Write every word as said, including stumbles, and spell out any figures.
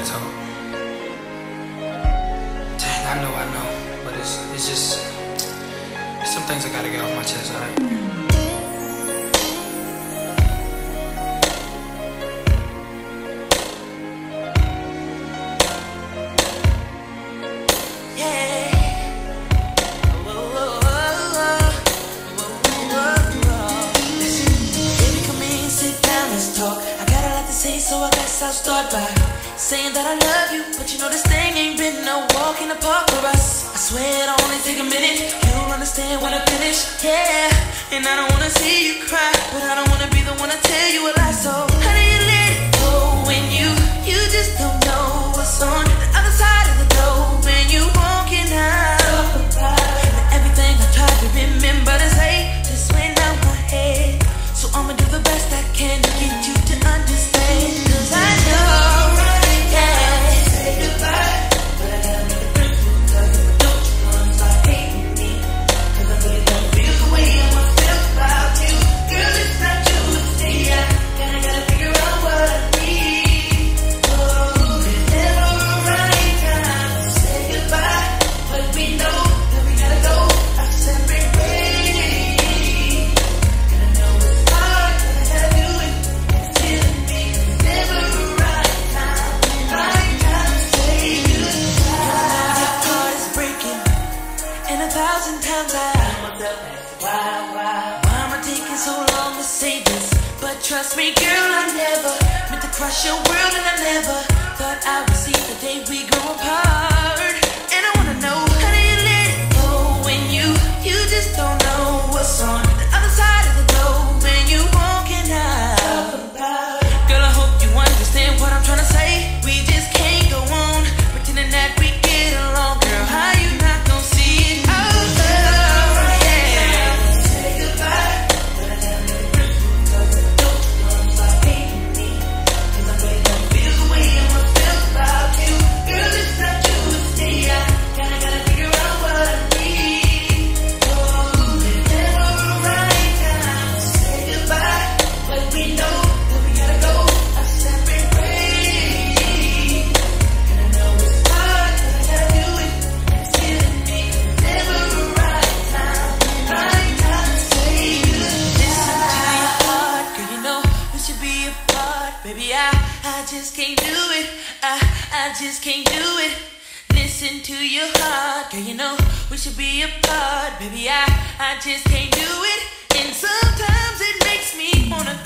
talk. Dang, I know, I know, but it's it's just it's some things I gotta get off my chest, alright? So I guess I'll start by saying that I love you, but you know this thing ain't been no walk in the park for us. I swear it'll only take a minute, you'll understand when I finish, yeah. And I don't wanna see you cry, but I don't wanna be the one to tell you a lie. So how do you let it go when you, you just don't know what's on the other side of the door when you walking out? And everything I tried to remember to say just went out my head. So I'ma do the best I can to get you to understand. Cause I know, yeah, say goodbye, but I gotta make a break because if I don't, you wanna start hating me. Cause I really don't feel the way I must feel about you. Girl, it's not you, it's me. I kinda gotta figure out what I need. Oh, there's never a right time to say goodbye, but we know that we gotta go our separate ways. And I know it's hard, but I gotta do it. It's killing me. Never a right time, right time to say goodbye. My heart is breaking, and a thousand times I ask myself, why, why, why am I taking so long to say this? But trust me, girl, I never meant to crush your world, and I never thought I would see the day we grow apart. And I wanna know, how do you let it go when you, you just don't know what's on the other side of the door when you walking out? Girl, I hope you understand what I'm trying to say. We just can't go on pretending that we get along. Girl, how you not gonna see it? Oh, oh, yeah. Say goodbye, but I gotta make a break because I don't wanna start hating me. Cause I really don't feel the way I must feel about you. Girl, it's not you, it's me. I kinda gotta figure out what I need. Oh, there's never a right time to say goodbye, but we know that we gotta go our separate ways. And I know it's hard, but I gotta do it. It's killing me. Never a right time, right time to say goodbye. Listen to your heart, girl, you know we should be apart. Baby, I, I just can't do it. I, I just can't do it. Listen to your heart, girl, you know we should be apart. Baby, I, I just can't do it. And sometimes it makes me wanna